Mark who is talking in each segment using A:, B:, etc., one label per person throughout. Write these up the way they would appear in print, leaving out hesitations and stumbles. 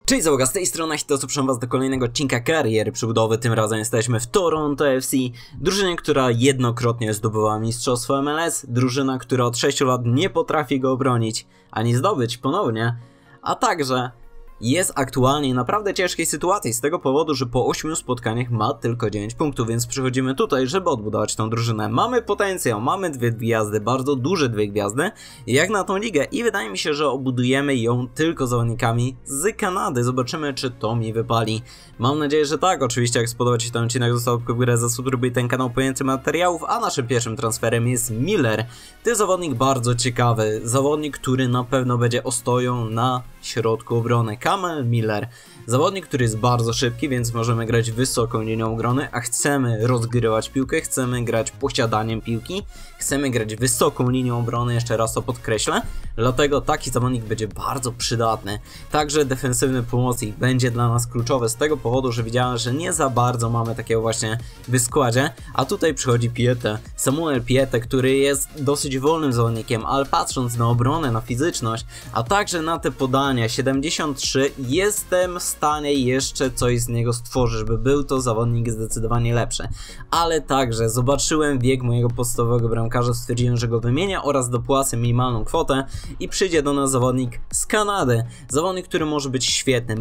A: Cześć załoga, z tej strony to zapraszam was do kolejnego odcinka kariery przybudowy. Tym razem jesteśmy w Toronto FC, drużynie, która jednokrotnie zdobyła mistrzostwo MLS, drużyna, która od 6 lat nie potrafi go obronić, ani zdobyć ponownie, a także jest aktualnie w naprawdę ciężkiej sytuacji z tego powodu, że po 8 spotkaniach ma tylko 9 punktów, więc przychodzimy tutaj, żeby odbudować tą drużynę. Mamy potencjał, mamy dwie gwiazdy, bardzo duże dwie gwiazdy, jak na tą ligę i wydaje mi się, że obudujemy ją tylko zawodnikami z Kanady. Zobaczymy, czy to mi wypali. Mam nadzieję, że tak. Oczywiście, jak spodobał ci się ten odcinek, zostaw łapkę w górę, zasubskrybuj ten kanał po więcej materiałów, a naszym pierwszym transferem jest Miller. To jest zawodnik bardzo ciekawy, zawodnik, który na pewno będzie ostoją na środku obrony. Kamel Miller, zawodnik, który jest bardzo szybki, więc możemy grać wysoką linią obrony, a chcemy rozgrywać piłkę, chcemy grać posiadaniem piłki, chcemy grać wysoką linią obrony, jeszcze raz to podkreślę, dlatego taki zawodnik będzie bardzo przydatny. Także defensywny pomocnik będzie dla nas kluczowy z tego powodu, że widziałem, że nie za bardzo mamy takiego właśnie w składzie, a tutaj przychodzi Pietę, Samuel Pietę, który jest dosyć wolnym zawodnikiem, ale patrząc na obronę, na fizyczność, a także na te podania 73, jestem w stanie jeszcze coś z niego stworzyć, żeby był to zawodnik zdecydowanie lepszy. Ale także zobaczyłem wiek mojego podstawowego bramkarza, stwierdziłem, że go wymienię oraz dopłacę minimalną kwotę i przyjdzie do nas zawodnik z Kanady. Zawodnik, który może być świetny,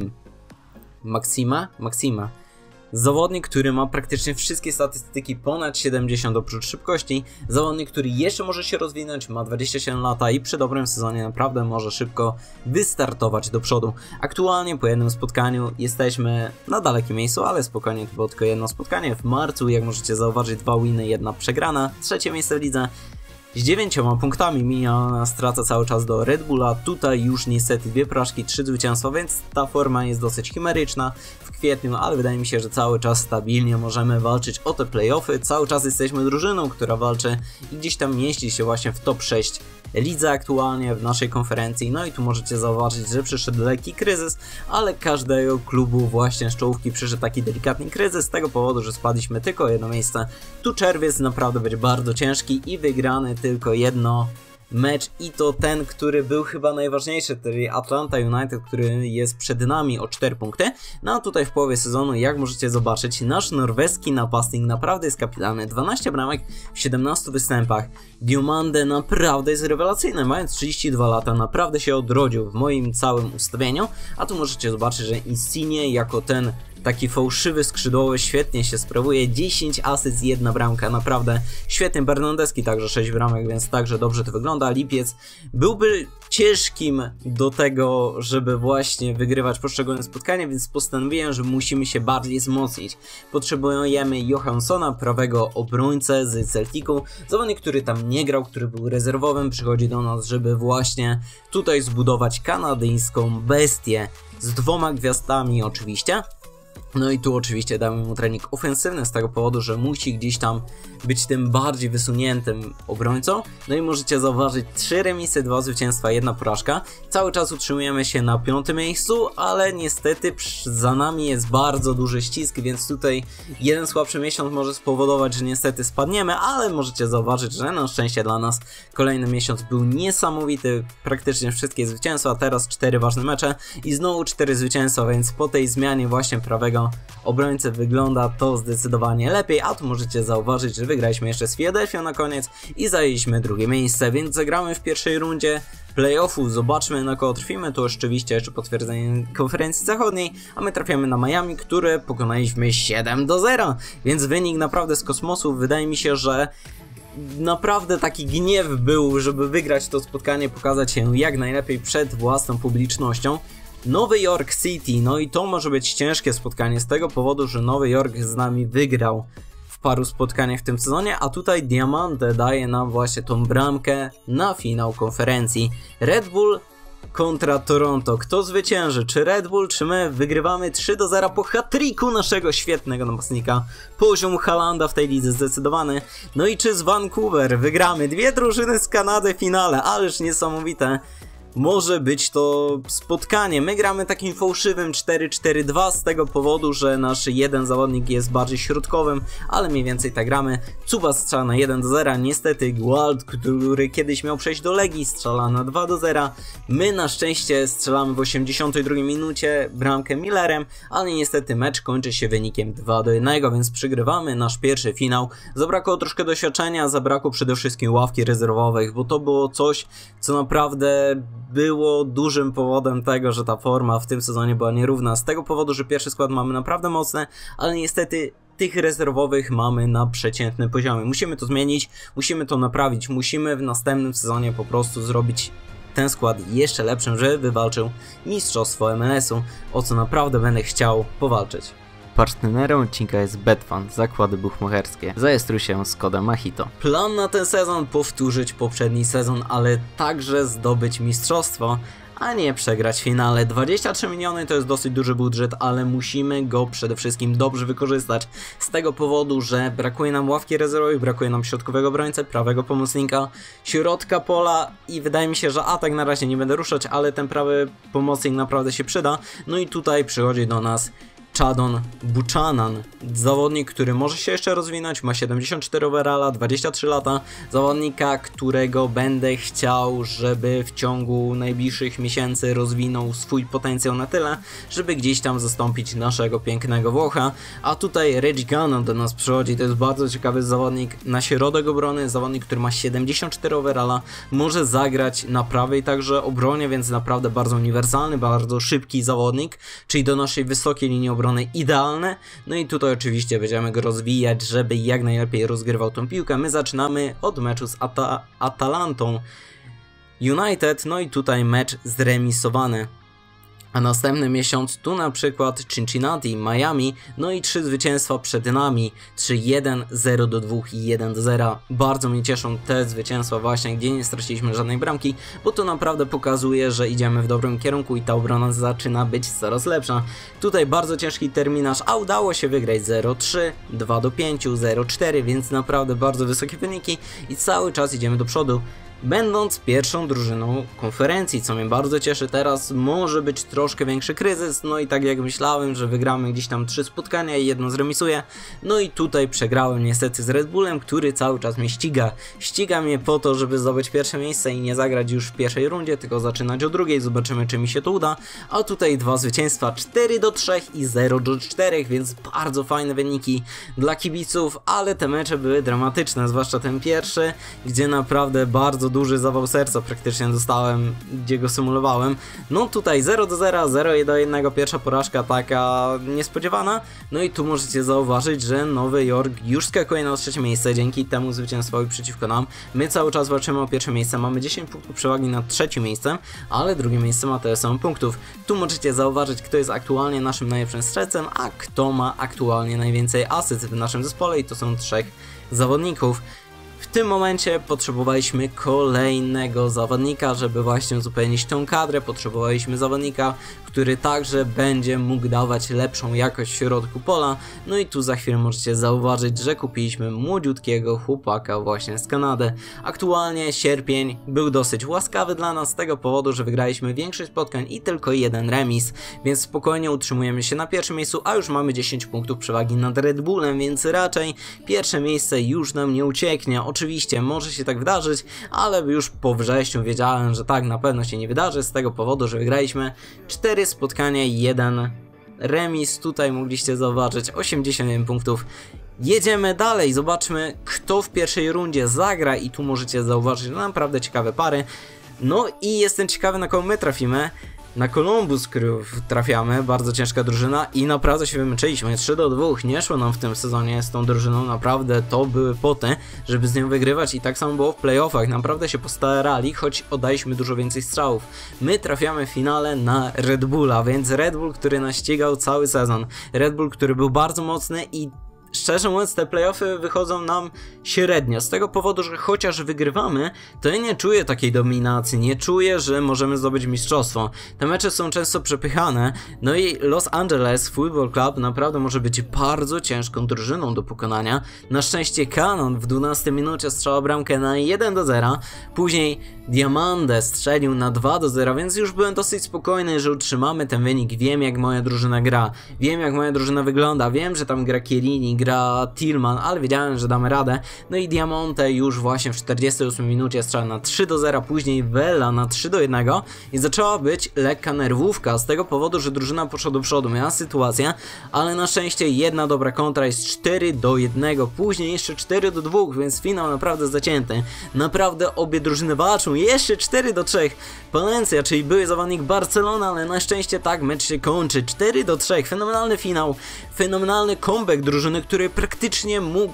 A: Maksima. Zawodnik, który ma praktycznie wszystkie statystyki ponad 70 oprócz szybkości. Zawodnik, który jeszcze może się rozwinąć, ma 27 lata i przy dobrym sezonie naprawdę może szybko wystartować do przodu. Aktualnie po jednym spotkaniu jesteśmy na dalekim miejscu, ale spokojnie, to było tylko jedno spotkanie. W marcu, jak możecie zauważyć, 2 winy, 1 przegrana, trzecie miejsce w lidze. Z 9 punktami minimalna strata cały czas do Red Bulla, tutaj już niestety 2 porażki, 3 zwycięstwa, więc ta forma jest dosyć chimeryczna w kwietniu, ale wydaje mi się, że cały czas stabilnie możemy walczyć o te playoffy, cały czas jesteśmy drużyną, która walczy i gdzieś tam mieści się właśnie w top 6 lidze aktualnie w naszej konferencji. No i tu możecie zauważyć, że przyszedł lekki kryzys, ale każdego klubu właśnie z czołówki przyszedł taki delikatny kryzys z tego powodu, że spadliśmy tylko o jedno miejsce. Tu czerwiec naprawdę będzie bardzo ciężki i wygrany tylko jedno mecz i to ten, który był chyba najważniejszy, czyli Atlanta United, który jest przed nami o 4 punkty. No a tutaj w połowie sezonu, jak możecie zobaczyć, nasz norweski napastnik naprawdę jest kapitalny. 12 bramek w 17 występach. Diomande naprawdę jest rewelacyjny, mając 32 lata, naprawdę się odrodził w moim całym ustawieniu. A tu możecie zobaczyć, że Insigne jako ten taki fałszywy skrzydłowy świetnie się sprawuje, 10 asyst, 1 bramka, naprawdę świetny. Bernardeski także 6 bramek, więc także dobrze to wygląda. Lipiec byłby ciężkim do tego, żeby właśnie wygrywać poszczególne spotkania, więc postanowiłem, że musimy się bardziej wzmocnić. Potrzebujemy Johanssona, prawego obrońcę z Celticu, zawodnik, który tam nie grał, który był rezerwowym, przychodzi do nas, żeby właśnie tutaj zbudować kanadyjską bestię z 2 gwiazdami oczywiście. No i tu oczywiście damy mu trening ofensywny z tego powodu, że musi gdzieś tam być tym bardziej wysuniętym obrońcą. No i możecie zauważyć 3 remisy, 2 zwycięstwa, 1 porażka. Cały czas utrzymujemy się na 5. miejscu, ale niestety za nami jest bardzo duży ścisk, więc tutaj jeden słabszy miesiąc może spowodować, że niestety spadniemy, ale możecie zauważyć, że na szczęście dla nas kolejny miesiąc był niesamowity, praktycznie wszystkie zwycięstwa, teraz 4 ważne mecze i znowu 4 zwycięstwa, więc po tej zmianie właśnie prawego obrońcy wygląda to zdecydowanie lepiej, a tu możecie zauważyć, że wygraliśmy jeszcze z Philadelphia na koniec i zajęliśmy 2 miejsce, więc zagramy w pierwszej rundzie playoffów, zobaczmy na kogo trafimy, to oczywiście jeszcze potwierdzenie konferencji zachodniej, a my trafiamy na Miami, które pokonaliśmy 7-0, więc wynik naprawdę z kosmosu. Wydaje mi się, że naprawdę taki gniew był, żeby wygrać to spotkanie, pokazać się jak najlepiej przed własną publicznością. Nowy York City, no i to może być ciężkie spotkanie z tego powodu, że Nowy Jork z nami wygrał w paru spotkaniach w tym sezonie, a tutaj Diamante daje nam właśnie tą bramkę na finał konferencji. Red Bull kontra Toronto. Kto zwycięży? Czy Red Bull, czy my? Wygrywamy 3-0 po hat-tricku naszego świetnego napastnika. Poziom Haalanda w tej lidze zdecydowany. No i czy z Vancouver wygramy? 2 drużyny z Kanady w finale, ależ niesamowite. może być to spotkanie. My gramy takim fałszywym 4-4-2 z tego powodu, że nasz jeden zawodnik jest bardziej środkowym, ale mniej więcej tak gramy. Cuba strzela na 1-0, niestety Guald, który kiedyś miał przejść do Legii, strzela na 2-0. My na szczęście strzelamy w 82 minucie bramkę Millerem, ale niestety mecz kończy się wynikiem 2-1, więc przygrywamy nasz pierwszy finał. Zabrakło troszkę doświadczenia, zabrakło przede wszystkim ławki rezerwowych, bo to było coś, co naprawdę było dużym powodem tego, że ta forma w tym sezonie była nierówna. Z tego powodu, że pierwszy skład mamy naprawdę mocny, ale niestety tych rezerwowych mamy na przeciętnym poziomie. Musimy to zmienić, musimy to naprawić, musimy w następnym sezonie po prostu zrobić ten skład jeszcze lepszym, żeby wywalczył mistrzostwo MLS-u, o co naprawdę będę chciał powalczyć. Partnerem odcinka jest Betfan, zakłady buchmacherskie. Zarejestruj się z kodem MAHITO. Plan na ten sezon powtórzyć poprzedni sezon, ale także zdobyć mistrzostwo, a nie przegrać w finale. 23 miliony to jest dosyć duży budżet, ale musimy go przede wszystkim dobrze wykorzystać. Z tego powodu, że brakuje nam ławki rezerwowej, brakuje nam środkowego obrońcy, prawego pomocnika, środka pola i wydaje mi się, że atak na razie nie będę ruszać, ale ten prawy pomocnik naprawdę się przyda. No i tutaj przychodzi do nas Chadon Buchanan, zawodnik, który może się jeszcze rozwinąć, ma 74 overalla, 23 lata, zawodnika, którego będę chciał, żeby w ciągu najbliższych miesięcy rozwinął swój potencjał na tyle, żeby gdzieś tam zastąpić naszego pięknego Włocha, a tutaj Reggie Gannon do nas przychodzi, to jest bardzo ciekawy zawodnik na środek obrony, zawodnik, który ma 74 overalla, może zagrać na prawej także obronie, więc naprawdę bardzo uniwersalny, bardzo szybki zawodnik, czyli do naszej wysokiej linii obrony idealne. No i tutaj oczywiście będziemy go rozwijać, żeby jak najlepiej rozgrywał tą piłkę. My zaczynamy od meczu z Atalantą United, no i tutaj mecz zremisowany. A następny miesiąc tu na przykład Cincinnati, Miami, no i 3 zwycięstwa przed nami, 3-1, 0-2 i 1-0. Bardzo mnie cieszą te zwycięstwa właśnie, gdzie nie straciliśmy żadnej bramki, bo to naprawdę pokazuje, że idziemy w dobrym kierunku i ta obrona zaczyna być coraz lepsza. Tutaj bardzo ciężki terminarz, a udało się wygrać 0-3, 2-5, 0-4, więc naprawdę bardzo wysokie wyniki i cały czas idziemy do przodu, będąc pierwszą drużyną konferencji, co mnie bardzo cieszy. Teraz może być troszkę większy kryzys, no i tak jak myślałem, że wygramy gdzieś tam 3 spotkania i jedno zremisuję, no i tutaj przegrałem niestety z Red Bullem, który cały czas mnie ściga mnie po to, żeby zdobyć pierwsze miejsce i nie zagrać już w pierwszej rundzie, tylko zaczynać od drugiej, zobaczymy czy mi się to uda, a tutaj 2 zwycięstwa, 4-3 i 0-4, więc bardzo fajne wyniki dla kibiców, ale te mecze były dramatyczne, zwłaszcza ten pierwszy, gdzie naprawdę bardzo duży zawał serca praktycznie dostałem, gdzie go symulowałem. No tutaj 0-0, 0-1, pierwsza porażka taka niespodziewana. No i tu możecie zauważyć, że Nowy Jork już skakuje na 3. miejsce dzięki temu zwycięstwowi przeciwko nam. My cały czas walczymy o pierwsze miejsce, mamy 10 punktów przewagi nad 3. miejscem, ale drugie miejsce ma tyle samo punktów. Tu możecie zauważyć, kto jest aktualnie naszym najlepszym strzelcem, a kto ma aktualnie najwięcej asyst w naszym zespole i to są 3 zawodników. W tym momencie potrzebowaliśmy kolejnego zawodnika, żeby właśnie uzupełnić tą kadrę. Potrzebowaliśmy zawodnika, który także będzie mógł dawać lepszą jakość w środku pola. No i tu za chwilę możecie zauważyć, że kupiliśmy młodziutkiego chłopaka właśnie z Kanady. Aktualnie sierpień był dosyć łaskawy dla nas z tego powodu, że wygraliśmy większość spotkań i tylko 1 remis, więc spokojnie utrzymujemy się na pierwszym miejscu, a już mamy 10 punktów przewagi nad Red Bullem, więc raczej pierwsze miejsce już nam nie ucieknie. Oczywiście może się tak wydarzyć, ale już po wrześniu wiedziałem, że tak na pewno się nie wydarzy z tego powodu, że wygraliśmy 4 spotkania i 1 remis. Tutaj mogliście zauważyć 81 punktów. Jedziemy dalej, zobaczmy kto w pierwszej rundzie zagra i tu możecie zauważyć naprawdę ciekawe pary. No i jestem ciekawy, na kogo my trafimy. Na Columbus Crew trafiamy, bardzo ciężka drużyna i naprawdę się wymęczyliśmy, 3-2, nie szło nam w tym sezonie z tą drużyną, naprawdę to były poty, żeby z nią wygrywać i tak samo było w playoffach, naprawdę się postarali, choć oddaliśmy dużo więcej strzałów. My trafiamy w finale na Red Bulla, więc Red Bull, który nas ścigał cały sezon, Red Bull, który był bardzo mocny i szczerze mówiąc, te playoffy wychodzą nam średnio, z tego powodu, że chociaż wygrywamy, to ja nie czuję takiej dominacji, nie czuję, że możemy zdobyć mistrzostwo. Te mecze są często przepychane, no i Los Angeles Football Club naprawdę może być bardzo ciężką drużyną do pokonania. Na szczęście Cannon w 12 minucie strzała bramkę na 1-0, później Diamande strzelił na 2-0, więc już byłem dosyć spokojny, że utrzymamy ten wynik. Wiem, jak moja drużyna gra, wiem, jak moja drużyna wygląda, wiem, że tam gra Chiellini, gra Tillman, ale wiedziałem, że damy radę. No i Diamante już właśnie w 48 minucie strzela na 3-0, później Vela na 3-1 i zaczęła być lekka nerwówka z tego powodu, że drużyna poszła do przodu, miała sytuację, ale na szczęście jedna dobra kontra jest 4-1, później jeszcze 4-2, więc finał naprawdę zacięty. Naprawdę obie drużyny walczą, jeszcze 4-3. Palencia, czyli były zawodnik Barcelony, ale na szczęście tak mecz się kończy, 4-3, fenomenalny finał, fenomenalny comeback drużyny, który praktycznie mógł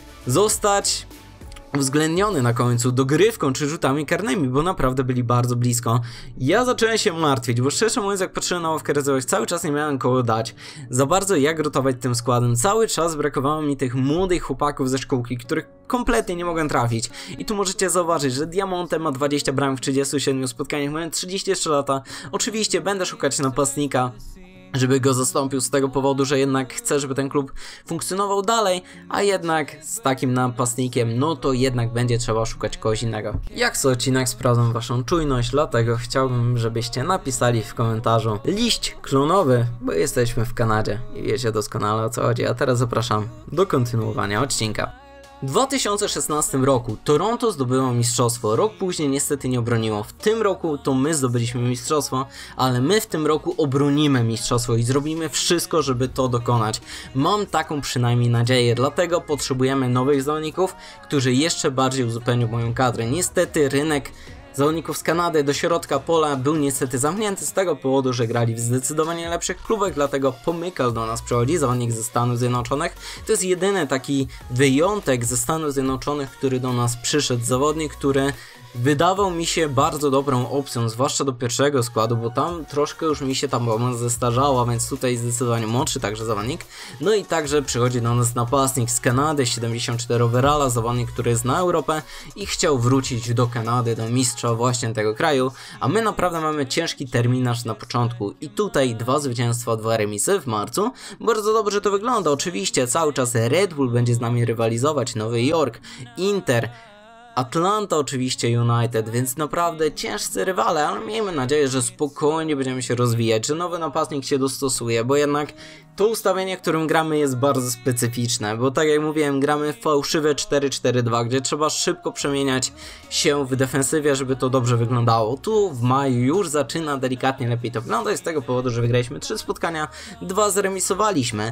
A: zostać uwzględniony na końcu dogrywką czy rzutami karnymi, bo naprawdę byli bardzo blisko. Ja zacząłem się martwić, bo szczerze mówiąc, jak patrzyłem na ławkę rezerwowych, cały czas nie miałem kogo dać za bardzo, jak rotować tym składem. Cały czas brakowało mi tych młodych chłopaków ze szkółki, których kompletnie nie mogłem trafić. I tu możecie zauważyć, że Diamante ma 20 bramek w 37 spotkaniach, mają 33 lata. Oczywiście będę szukać napastnika, żeby go zastąpił, z tego powodu, że jednak chcę, żeby ten klub funkcjonował dalej, a jednak z takim napastnikiem, no to jednak będzie trzeba szukać kogoś innego. Jak co odcinek sprawdzam waszą czujność, dlatego chciałbym, żebyście napisali w komentarzu liść klonowy, bo jesteśmy w Kanadzie i wiecie doskonale, o co chodzi, a teraz zapraszam do kontynuowania odcinka. W 2016 roku Toronto zdobyło mistrzostwo, rok później niestety nie obroniło. W tym roku to my zdobyliśmy mistrzostwo, ale my w tym roku obronimy mistrzostwo i zrobimy wszystko, żeby to dokonać. Mam taką przynajmniej nadzieję, dlatego potrzebujemy nowych zawodników, którzy jeszcze bardziej uzupełnią moją kadrę. Niestety rynek zawodników z Kanady do środka pola był niestety zamknięty z tego powodu, że grali w zdecydowanie lepszych klubach, dlatego Pomykal do nas przychodzi, zawodnik ze Stanów Zjednoczonych. To jest jedyny taki wyjątek ze Stanów Zjednoczonych, który do nas przyszedł, zawodnik, który wydawał mi się bardzo dobrą opcją, zwłaszcza do pierwszego składu, bo tam troszkę już mi się ta pomoc zestarzała, więc tutaj zdecydowanie młodszy także zawodnik. No i także przychodzi do nas napastnik z Kanady, 74 overalla, zawodnik, który zna Europę i chciał wrócić do Kanady, do mistrza właśnie tego kraju, a my naprawdę mamy ciężki terminarz na początku i tutaj 2 zwycięstwa, 2 remisy w marcu. Bardzo dobrze to wygląda, oczywiście cały czas Red Bull będzie z nami rywalizować, Nowy Jork, Inter, Atlanta oczywiście United, więc naprawdę ciężcy rywale, ale miejmy nadzieję, że spokojnie będziemy się rozwijać, że nowy napastnik się dostosuje, bo jednak to ustawienie, którym gramy, jest bardzo specyficzne, bo tak jak mówiłem, gramy fałszywe 4-4-2, gdzie trzeba szybko przemieniać się w defensywie, żeby to dobrze wyglądało. Tu w maju już zaczyna delikatnie lepiej to wyglądać, z tego powodu, że wygraliśmy 3 spotkania, 2 zremisowaliśmy,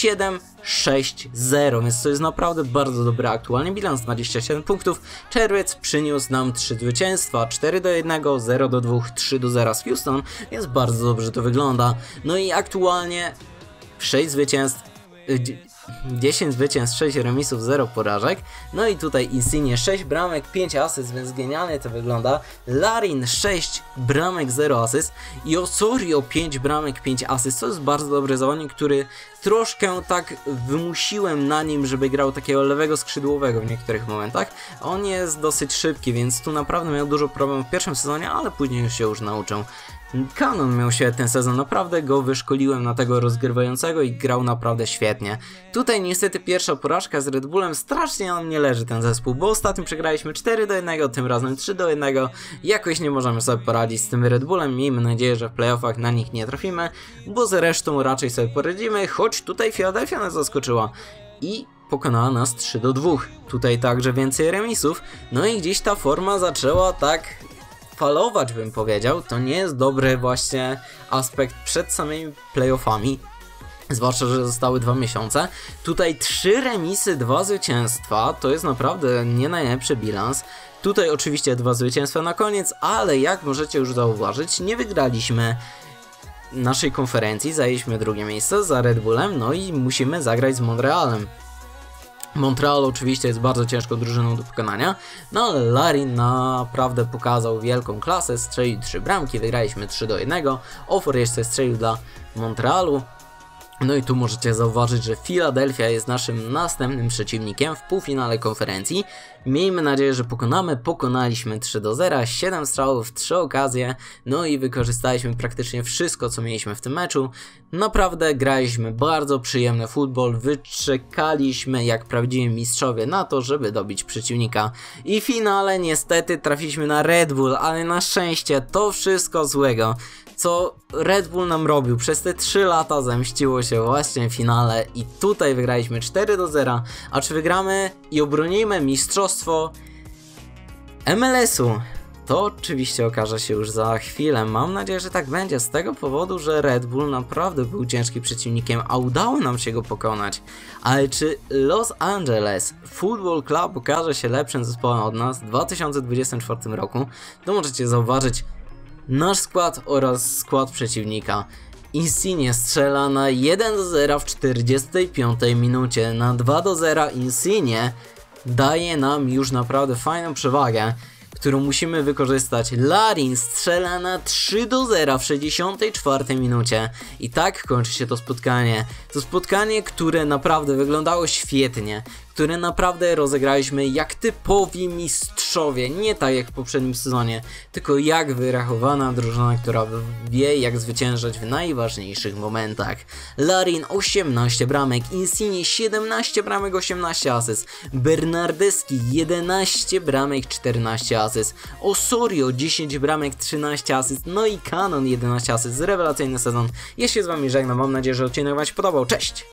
A: 7-6-0, więc to jest naprawdę bardzo dobry aktualnie bilans, 27 punktów. Czerwiec przyniósł nam 3 zwycięstwa, 4-1, 0-2, 3-0 z Houston, więc bardzo dobrze to wygląda. No i aktualnie 6 zwycięstw, 10 zwycięstw, 6 remisów, 0 porażek. No i tutaj Insigne 6 bramek, 5 asyst, więc genialnie to wygląda. Larin 6 bramek, 0 asyst i Osorio 5 bramek, 5 asyst. To jest bardzo dobry zawodnik, który troszkę tak wymusiłem na nim, żeby grał takiego lewego skrzydłowego w niektórych momentach. On jest dosyć szybki, więc tu naprawdę miał dużo problemów w pierwszym sezonie, ale później już się nauczył. Cannon miał świetny sezon, naprawdę go wyszkoliłem na tego rozgrywającego i grał naprawdę świetnie. Tutaj niestety pierwsza porażka z Red Bullem, strasznie na mnie leży ten zespół, bo ostatnio przegraliśmy 4-1, tym razem 3-1, jakoś nie możemy sobie poradzić z tym Red Bullem, miejmy nadzieję, że w playoffach na nich nie trafimy, bo z resztą raczej sobie poradzimy, choć tutaj Philadelphia nas zaskoczyła i pokonała nas 3-2, tutaj także więcej remisów, no i gdzieś ta forma zaczęła tak falować, bym powiedział. To nie jest dobry właśnie aspekt przed samymi playoffami, zwłaszcza, że zostały 2 miesiące. Tutaj 3 remisy, 2 zwycięstwa, to jest naprawdę nie najlepszy bilans. Tutaj oczywiście 2 zwycięstwa na koniec, ale jak możecie już zauważyć, nie wygraliśmy naszej konferencji, zajęliśmy 2. miejsce za Red Bullem, no i musimy zagrać z Montrealem. Montreal oczywiście jest bardzo ciężką drużyną do pokonania, no ale Larin naprawdę pokazał wielką klasę, strzelił 3 bramki, wygraliśmy 3-1, Ofor jeszcze strzelił dla Montrealu. No i tu możecie zauważyć, że Philadelphia jest naszym następnym przeciwnikiem w półfinale konferencji. Miejmy nadzieję, że pokonaliśmy 3-0, 7 strzałów, 3 okazje, no i wykorzystaliśmy praktycznie wszystko, co mieliśmy w tym meczu. Naprawdę graliśmy bardzo przyjemny futbol, wyczekaliśmy jak prawdziwi mistrzowie na to, żeby dobić przeciwnika. I w finale niestety trafiliśmy na Red Bull, ale na szczęście to wszystko złego, co Red Bull nam robił przez te 3 lata, zemściło się właśnie w finale i tutaj wygraliśmy 4-0, a czy wygramy i obronimy mistrzostwo MLS-u? To oczywiście okaże się już za chwilę, mam nadzieję, że tak będzie, z tego powodu, że Red Bull naprawdę był ciężkim przeciwnikiem, a udało nam się go pokonać. Ale czy Los Angeles Football Club okaże się lepszym zespołem od nas w 2024 roku? To możecie zauważyć nasz skład oraz skład przeciwnika. Insigne strzela na 1-0 w 45 minucie, na 2-0 Insigne daje nam już naprawdę fajną przewagę, którą musimy wykorzystać. Larin strzela na 3-0 w 64 minucie i tak kończy się to spotkanie. To spotkanie, które naprawdę wyglądało świetnie, które naprawdę rozegraliśmy jak typowi mistrzowie, nie tak jak w poprzednim sezonie, tylko jak wyrachowana drużyna, która wie jak zwyciężać w najważniejszych momentach. Larin 18 bramek, Insigne 17 bramek, 18 asyst, Bernardeschi 11 bramek, 14 asyst, Osorio 10 bramek, 13 asyst, no i Cannon 11 asyst. Rewelacyjny sezon. Ja się z wami żegnam, mam nadzieję, że odcinek wam się podobał. Cześć!